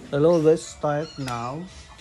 Hello, let's start now.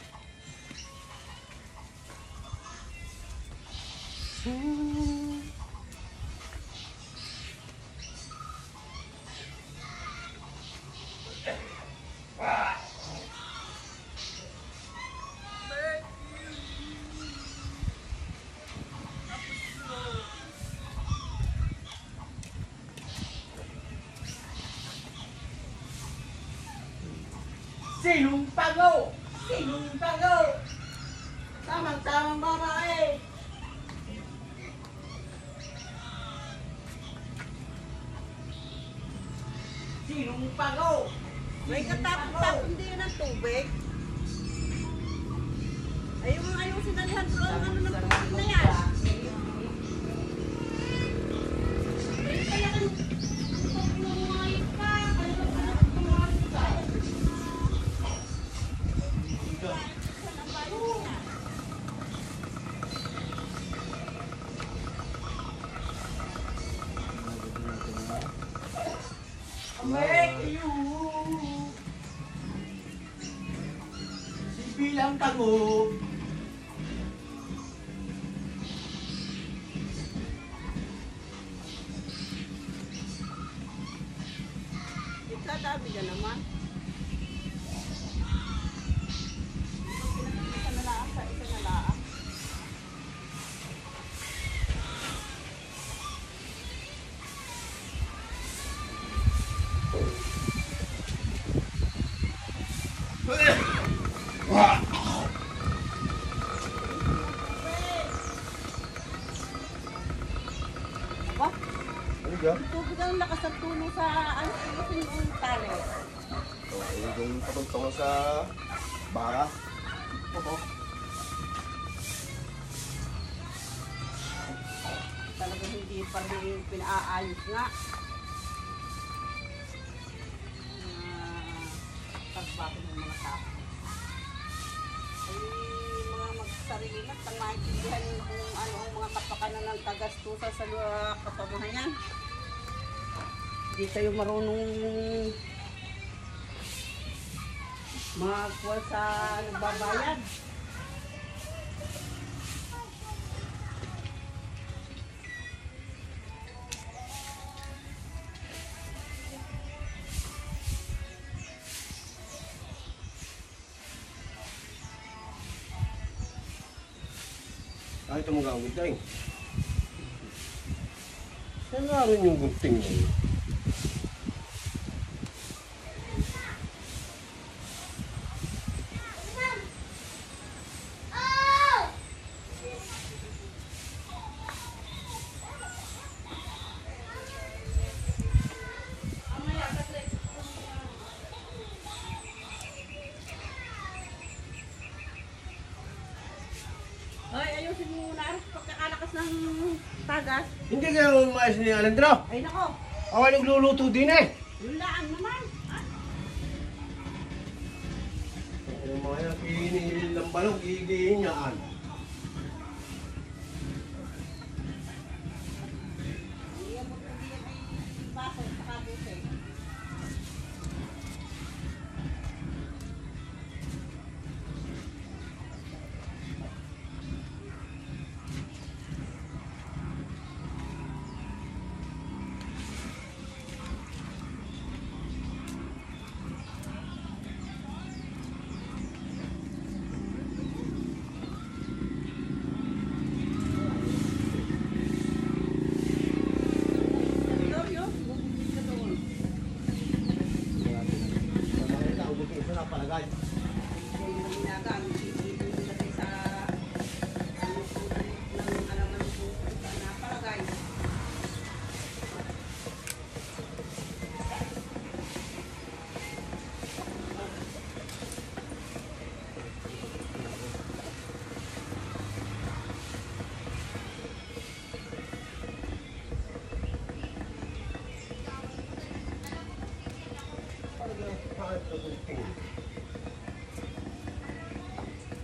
Sinong pago? Sinong pago? Tamang-tamang babae. Sinong pago? May katapon-tapon din ng tubig. Ayaw sinalihan ko ang ano ng tubig na yan. Kaya kan pagpulungayin ka. Make you. Si bilang pago. Itatabi ka naman. Isa na laang sa isa na laang. Aba, Ano ka? ang tubig ang lakas ng tulo sa ano yung tali. Yung patungtong sa bara. Talagang hindi pa rin pinaayos nga. Pagbakit ng mga tao. Ay, mga magsarili na, tang maintindihan kung ano ang mga kapakanan ng tagastusan sa kapamahayan. Hindi kayo marunong magkuha sa nagbabayad. Ay, ito mga gunting. Saan nga rin yung gunting mo? Ay, ayusin mo muna pagkakalakas ng tagas. Hindi kayo umayos ni Alandro. Ay nako, Ako nagluluto din eh. yun lang naman. Ah, Yung mga yan, kinihil ng balong, gigihin niyaan. hindi yan ay baso sa kabuse. Seryoso, bubukit ka doon. Ito ang gunting, ito na palagay. Hindi nila ginagamit, hindi nilagay sa ano ng alaman kung saan napalagay. Bakit ito gunting?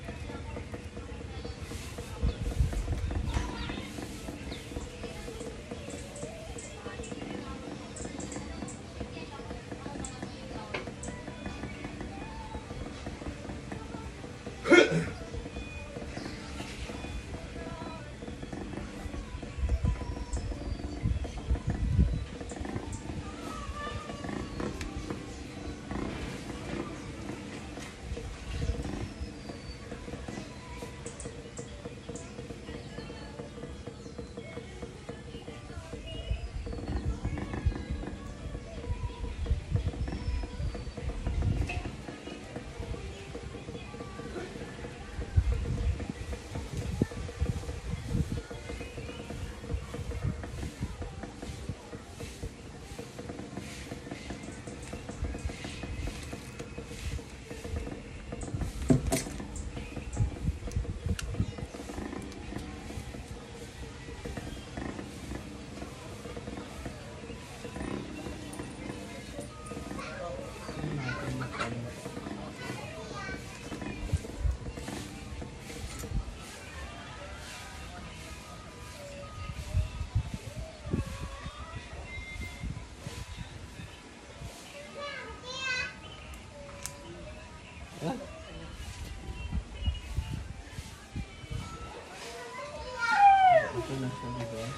Ito na siya, di ba?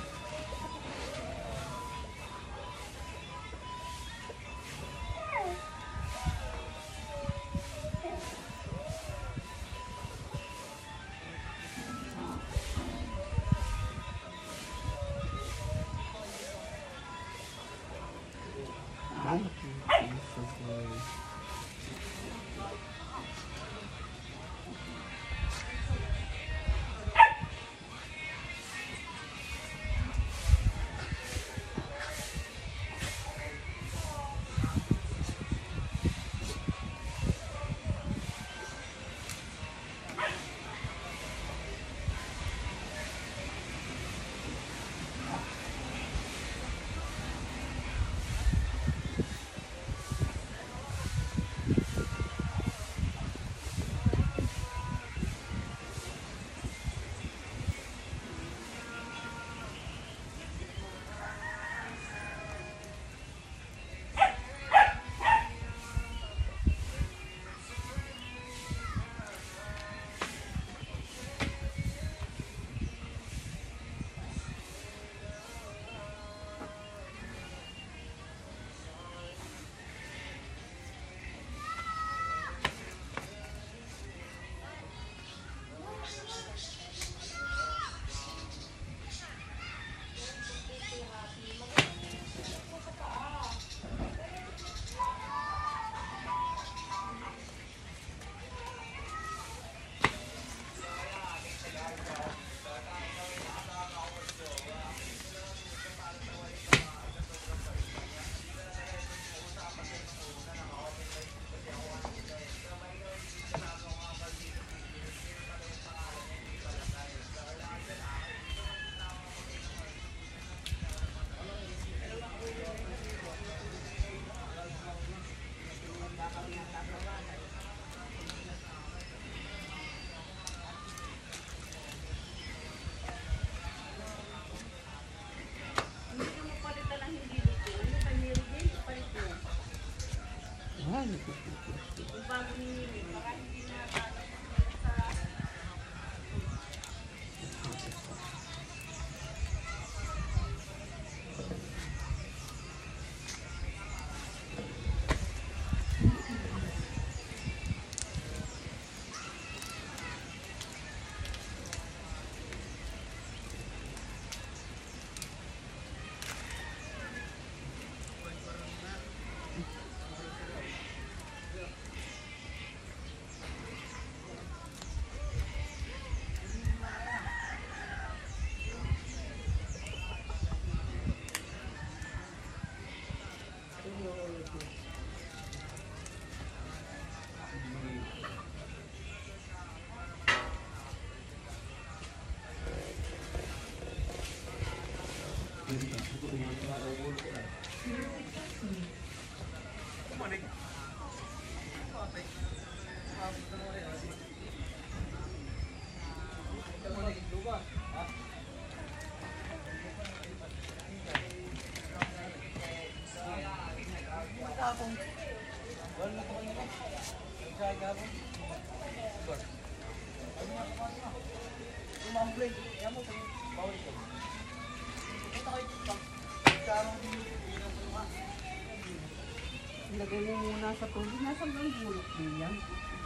Lagay mo muna sa tubig. Nasaan ba yung bulok din yan?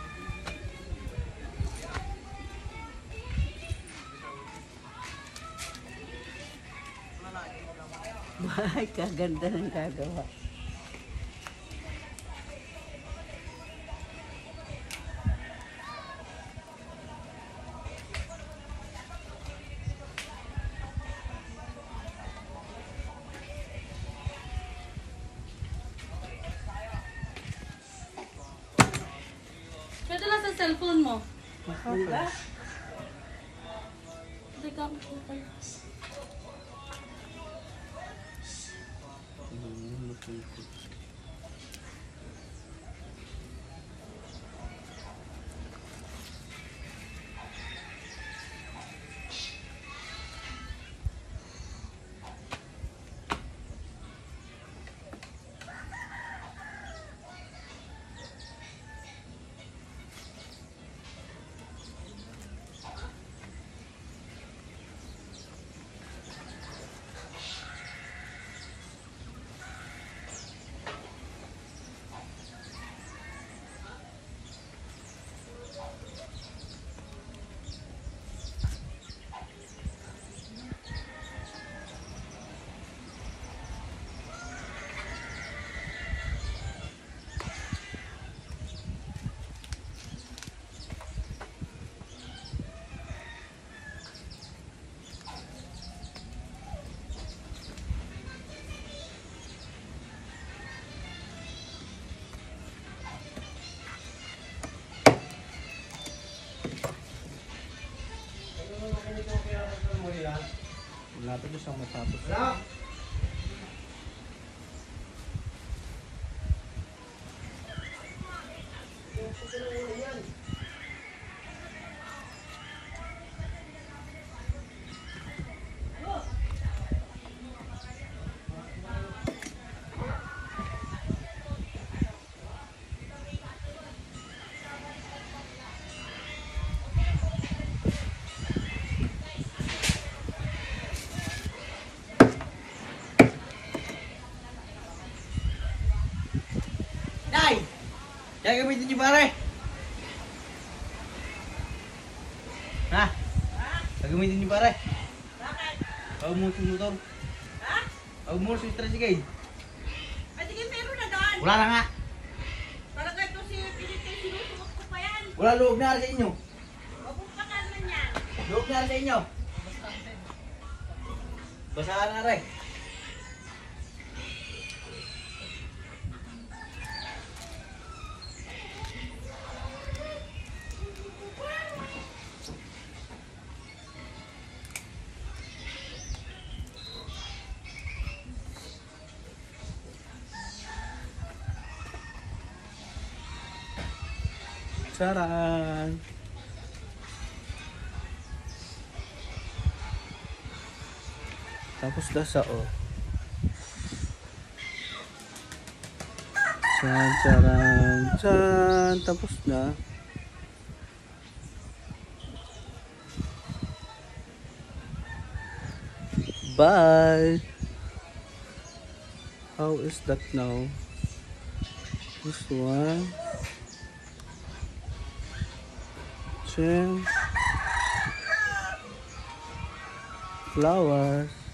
Bahay, kaganda ng gagawa. Pwede lang sa cellphone mo. Diba? Teka, okay. Matapos ang matapos. Wala. Day! Kaya gamitin niyo pare. Ha? Gagamitin niyo pare. Bakit? Huwag mo sa motor. Ha? Huwag mo sa tricycle. Ay, sige, meron na doon. Wala na nga. Talaga ito si Pilipin, sinusubok ko pa yan. Wala loob na sa inyo. Mabupakan man yan. Loob na sa inyo. Basahan na rin. Saran. Tapos dasa oh. Chan, charan, chan. Tapos na. Bye. How is that now? This one. Chan. Flowers.